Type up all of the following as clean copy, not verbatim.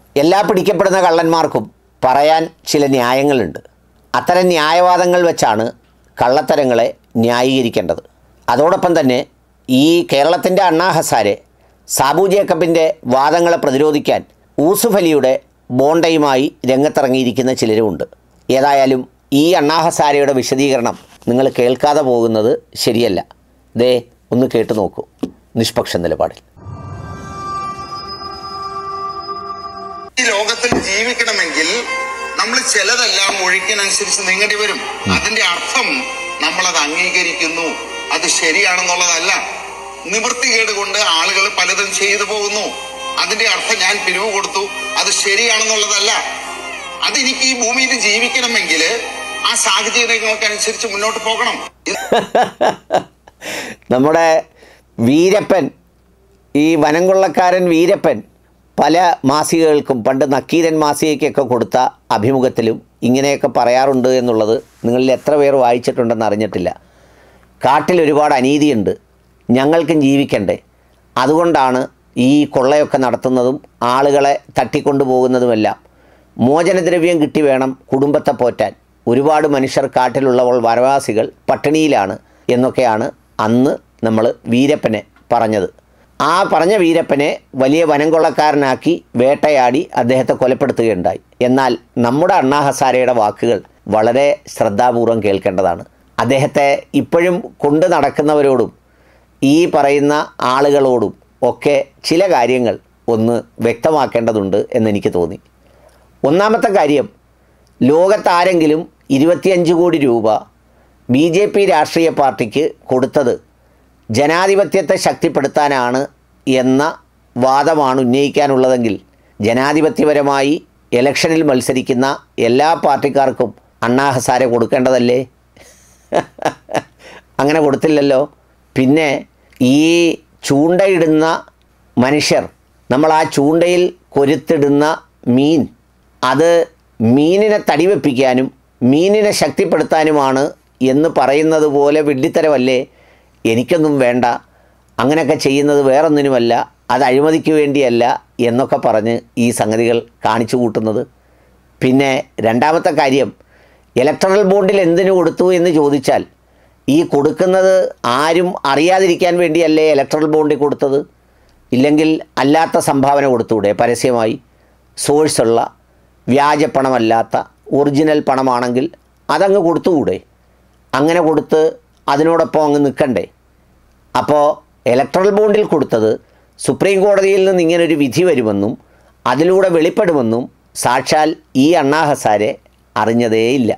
എല്ലാ പിടിക്കപ്പെടുന്ന കള്ളന്മാർക്കും പറയാൻ ചില ന്യായങ്ങളുണ്ട്. അത്തരം ന്യായവാദങ്ങൾ വെച്ചാണ് കള്ളത്തരങ്ങളെ ന്യായീകരിക്കേണ്ടത്. അതോടൊപ്പം തന്നെ ഈ കേരളത്തിൻ്റെ അണ്ണാ ഹസാരെ, സാബു ജേക്കബിൻ്റെ വാദങ്ങളെ പ്രതിരോധിക്കാൻ യൂസുഫ് അലിയുടെ ബോണ്ടയുമായി രംഗത്തിറങ്ങിയിരിക്കുന്ന ചിലരുമുണ്ട്. ഏതായാലും ഈ അണ്ണാ ഹസാരയുടെ വിശദീകരണം നിങ്ങൾ കേൾക്കാതെ പോകുന്നത് ശരിയല്ല. ദേ ഒന്ന് കേട്ടു നോക്കൂ. നിഷ്പക്ഷ നിലപാടിൽ ഈ ലോകത്തിൽ ജീവിക്കണമെങ്കിൽ നമ്മൾ ചിലതെല്ലാം ഒഴുക്കിനനുസരിച്ച് നീങ്ങേണ്ടി വരും. അതിന്റെ അർത്ഥം നമ്മളത് അംഗീകരിക്കുന്നു, അത് ശരിയാണെന്നുള്ളതല്ല. നിവൃത്തികേട് കൊണ്ട് ആളുകൾ പലതും ചെയ്തു പോകുന്നു. അതിന്റെ അർത്ഥം ഞാൻ പിരിവ് കൊടുത്തു, അത് ശരിയാണെന്നുള്ളതല്ല. അതെനിക്ക് ഈ ഭൂമിയിൽ ജീവിക്കണമെങ്കിൽ ആ സാഹചര്യങ്ങൾക്കനുസരിച്ച് മുന്നോട്ട് പോകണം. നമ്മുടെ വീരപ്പൻ, ഈ വനം കൊള്ളക്കാരൻ വീരപ്പൻ പല മാസികകൾക്കും, പണ്ട് നക്കീരൻ മാസികയ്ക്കൊക്കെ കൊടുത്ത അഭിമുഖത്തിലും ഇങ്ങനെയൊക്കെ പറയാറുണ്ട് എന്നുള്ളത് നിങ്ങളിൽ എത്ര പേർ വായിച്ചിട്ടുണ്ടെന്ന് അറിഞ്ഞിട്ടില്ല. കാട്ടിൽ ഒരുപാട് അനീതിയുണ്ട്, ഞങ്ങൾക്കും ജീവിക്കണ്ടേ, അതുകൊണ്ടാണ് ഈ കൊള്ളയൊക്കെ നടത്തുന്നതും ആളുകളെ തട്ടിക്കൊണ്ടു പോകുന്നതുമെല്ലാം. മോചനദ്രവ്യം കിട്ടി വേണം കുടുംബത്തെ പോറ്റാൻ. ഒരുപാട് മനുഷ്യർ കാട്ടിലുള്ളപ്പോൾ വനവാസികൾ പട്ടിണിയിലാണ് എന്നൊക്കെയാണ് അന്ന് നമ്മൾ വീരപ്പനെ പറഞ്ഞത്. ആ പറഞ്ഞ വീരപ്പനെ വലിയ വനം കൊള്ളക്കാരനാക്കി വേട്ടയാടി അദ്ദേഹത്തെ കൊലപ്പെടുത്തുകയുണ്ടായി. എന്നാൽ നമ്മുടെ അണ്ണാ ഹസാരയുടെ വാക്കുകൾ വളരെ ശ്രദ്ധാപൂർവം കേൾക്കേണ്ടതാണ്. അദ്ദേഹത്തെ ഇപ്പോഴും കൊണ്ടു നടക്കുന്നവരോടും ഈ പറയുന്ന ആളുകളോടും ഒക്കെ ചില കാര്യങ്ങൾ ഒന്ന് വ്യക്തമാക്കേണ്ടതുണ്ട് എന്നെനിക്ക് തോന്നി. ഒന്നാമത്തെ കാര്യം, ലോകത്താരെങ്കിലും 25 കോടി രൂപ BJP രാഷ്ട്രീയ പാർട്ടിക്ക് കൊടുത്തത് ജനാധിപത്യത്തെ ശക്തിപ്പെടുത്താനാണ് എന്ന വാദമാണ് ഉന്നയിക്കാനുള്ളതെങ്കിൽ ജനാധിപത്യപരമായി ഇലക്ഷനിൽ മത്സരിക്കുന്ന എല്ലാ പാർട്ടിക്കാർക്കും അണ്ണാ ഹസാരെ കൊടുക്കേണ്ടതല്ലേ? അങ്ങനെ കൊടുത്തില്ലല്ലോ. പിന്നെ ഈ ചൂണ്ടയിടുന്ന മനുഷ്യർ, നമ്മൾ ആ ചൂണ്ടയിൽ കൊരുത്തിടുന്ന മീൻ, അത് മീനിനെ തടിവെപ്പിക്കാനും മീനിനെ ശക്തിപ്പെടുത്താനുമാണ് എന്ന് പറയുന്നത് പോലെ വിഡ്ഢിത്തരമല്ലേ? എനിക്കൊന്നും വേണ്ട, അങ്ങനെയൊക്കെ ചെയ്യുന്നത് വേറൊന്നിനുമല്ല, അത് അഴിമതിക്ക് വേണ്ടിയല്ല എന്നൊക്കെ പറഞ്ഞ് ഈ സംഗതികൾ കാണിച്ചു കൂട്ടുന്നത്. പിന്നെ രണ്ടാമത്തെ കാര്യം, ഇലക്ട്രൽ ബോണ്ടിൽ എന്തിനു കൊടുത്തു എന്ന് ചോദിച്ചാൽ, ഈ കൊടുക്കുന്നത് ആരും അറിയാതിരിക്കാൻ വേണ്ടിയല്ലേ ഇലക്ട്രൽ ബോണ്ടിൽ കൊടുത്തത്? ഇല്ലെങ്കിൽ അല്ലാത്ത സംഭാവന കൊടുത്തുകൂടെ? പരസ്യമായി സോഴ്സുള്ള വ്യാജപ്പണമല്ലാത്ത ഒറിജിനൽ പണമാണെങ്കിൽ അതങ്ങ് കൊടുത്തുകൂടെ? അങ്ങനെ കൊടുത്ത് അതിനോടൊപ്പം അങ്ങ് നിൽക്കണ്ടേ? അപ്പോൾ ഇലക്ട്രൽ ബോണ്ടിൽ കൊടുത്തത് സുപ്രീം കോടതിയിൽ നിന്ന് ഇങ്ങനൊരു വിധി വരുമെന്നും അതിലൂടെ വെളിപ്പെടുമെന്നും സാക്ഷാൽ ഈ അണ്ണാ ഹസാരെ അറിഞ്ഞതേയില്ല.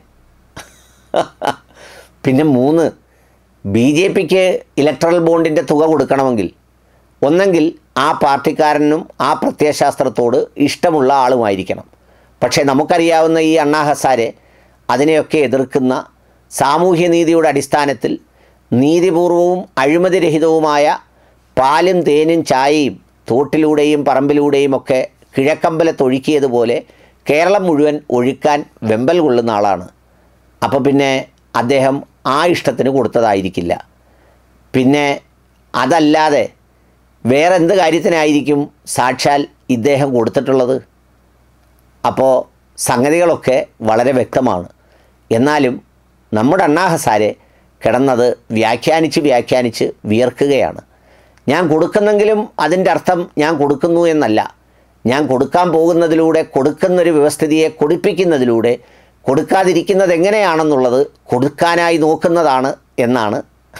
പിന്നെ 3, BJPക്ക് ഇലക്ട്രൽ ബോണ്ടിൻ്റെ തുക കൊടുക്കണമെങ്കിൽ ഒന്നെങ്കിൽ ആ പാർട്ടിക്കാരനും ആ പ്രത്യയശാസ്ത്രത്തോട് ഇഷ്ടമുള്ള ആളുമായിരിക്കണം. പക്ഷേ നമുക്കറിയാവുന്ന ഈ അണ്ണാ ഹസാരെ അതിനെയൊക്കെ എതിർക്കുന്ന, സാമൂഹ്യനീതിയുടെ അടിസ്ഥാനത്തിൽ നീതിപൂർവവും അഴിമതിരഹിതവുമായ പാലും തേനും ചായയും തോട്ടിലൂടെയും പറമ്പിലൂടെയും ഒക്കെ കിഴക്കമ്പലത്തൊഴുക്കിയതുപോലെ കേരളം മുഴുവൻ ഒഴുക്കാൻ വെമ്പൽ കൊള്ളുന്ന ആളാണ്. അപ്പോൾ പിന്നെ അദ്ദേഹം ആ ഇഷ്ടത്തിന് കൊടുത്തതായിരിക്കില്ല. പിന്നെ അതല്ലാതെ വേറെന്ത് കാര്യത്തിനായിരിക്കും സാക്ഷാൽ ഇദ്ദേഹം കൊടുത്തിട്ടുള്ളത്? അപ്പോൾ സംഗതികളൊക്കെ വളരെ വ്യക്തമാണ്. എന്നാലും നമ്മുടെ അണ്ണാ ഹസാരെ കിടന്നത് വ്യാഖ്യാനിച്ച് വിയർക്കുകയാണ്. ഞാൻ കൊടുക്കുന്നെങ്കിലും അതിൻ്റെ അർത്ഥം ഞാൻ കൊടുക്കുന്നു എന്നല്ല. ഞാൻ കൊടുക്കാൻ പോകുന്നതിലൂടെ, കൊടുക്കുന്നൊരു വ്യവസ്ഥിതിയെ കൊടുപ്പിക്കുന്നതിലൂടെ കൊടുക്കാതിരിക്കുന്നത് എങ്ങനെയാണെന്നുള്ളത് കൊടുക്കാനായി നോക്കുന്നതാണ് എന്നാണ്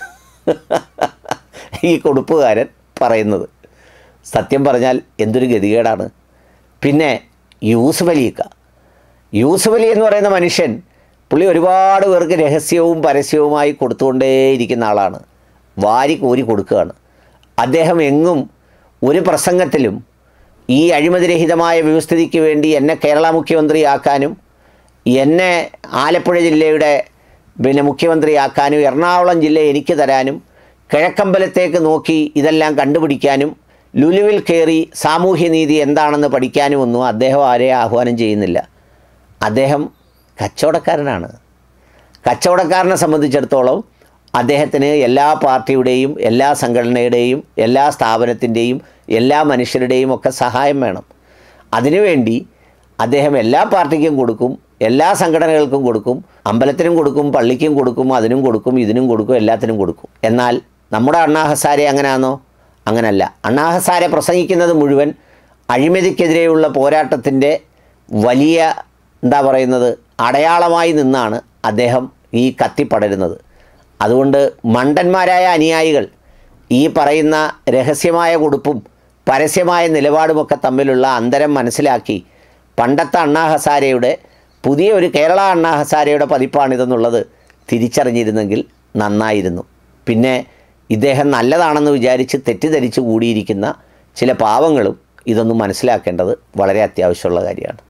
ഈ കൊടുപ്പുകാരൻ പറയുന്നത്. സത്യം പറഞ്ഞാൽ എന്തൊരു ഗതികേടാണ്. പിന്നെ യൂസുഫ് അലി എന്ന് പറയുന്ന മനുഷ്യൻ, പുള്ളി ഒരുപാട് പേർക്ക് രഹസ്യവും പരസ്യവുമായി കൊടുത്തുകൊണ്ടേയിരിക്കുന്ന ആളാണ്. വാരി കോരി കൊടുക്കുകയാണ്. അദ്ദേഹം എങ്ങും ഒരു പ്രസംഗത്തിലും ഈ അഴിമതിരഹിതമായ വ്യവസ്ഥിതിക്ക് വേണ്ടി എന്നെ കേരള മുഖ്യമന്ത്രിയാക്കാനും എന്നെ ആലപ്പുഴ ജില്ലയുടെ മുഖ്യമന്ത്രിയാക്കാനും എറണാകുളം ജില്ല എനിക്ക് തരാനും കിഴക്കമ്പലത്തേക്ക് നോക്കി ഇതെല്ലാം കണ്ടുപിടിക്കാനും ലുലുവിൽ കയറി സാമൂഹ്യനീതി എന്താണെന്ന് പഠിക്കാനുമൊന്നും അദ്ദേഹം ആരെയും ആഹ്വാനം ചെയ്യുന്നില്ല. അദ്ദേഹം കച്ചവടക്കാരനാണ്. കച്ചവടക്കാരനെ സംബന്ധിച്ചിടത്തോളം അദ്ദേഹത്തിന് എല്ലാ പാർട്ടിയുടെയും എല്ലാ സംഘടനയുടെയും എല്ലാ സ്ഥാപനത്തിൻ്റെയും എല്ലാ മനുഷ്യരുടെയും ഒക്കെ സഹായം വേണം. അതിനുവേണ്ടി അദ്ദേഹം എല്ലാ പാർട്ടിക്കും കൊടുക്കും, എല്ലാ സംഘടനകൾക്കും കൊടുക്കും, അമ്പലത്തിനും കൊടുക്കും, പള്ളിക്കും കൊടുക്കും, അതിനും കൊടുക്കും, ഇതിനും കൊടുക്കും, എല്ലാത്തിനും കൊടുക്കും. എന്നാൽ നമ്മുടെ അണ്ണാ ഹസാരെ അങ്ങനെയാണോ? അങ്ങനല്ല. അണ്ണാ ഹസാരെ പ്രസംഗിക്കുന്നത് മുഴുവൻ അഴിമതിക്കെതിരെയുള്ള പോരാട്ടത്തിൻ്റെ വലിയ അടയാളമായി നിന്നാണ് അദ്ദേഹം ഈ കത്തിപ്പടരുന്നത്. അതുകൊണ്ട് മണ്ടന്മാരായ അനുയായികൾ ഈ പറയുന്ന രഹസ്യമായ കൊടുപ്പും പരസ്യമായ നിലപാടുമൊക്കെ തമ്മിലുള്ള അന്തരം മനസ്സിലാക്കി പണ്ടത്തെ അണ്ണാ ഹസാരെയുടെ പുതിയ ഒരു കേരള അണ്ണാ ഹസാരെയുടെ പതിപ്പാണിതെന്നുള്ളത് തിരിച്ചറിഞ്ഞിരുന്നെങ്കിൽ നന്നായിരുന്നു. പിന്നെ ഇദ്ദേഹം നല്ലതാണെന്ന് വിചാരിച്ച് തെറ്റിദ്ധരിച്ച് കൂടിയിരിക്കുന്ന ചില പാവങ്ങളും ഇതൊന്നും മനസ്സിലാക്കേണ്ടത് വളരെ അത്യാവശ്യമുള്ള കാര്യമാണ്.